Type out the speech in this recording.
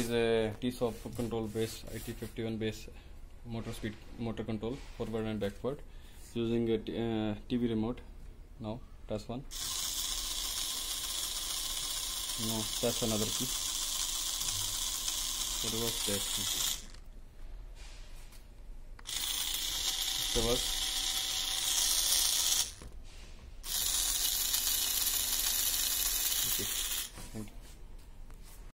is a T-Shop control base IT51 base motor control forward and backward using a TV remote. Now press one. Now press another key. Reverse the action. Reverse.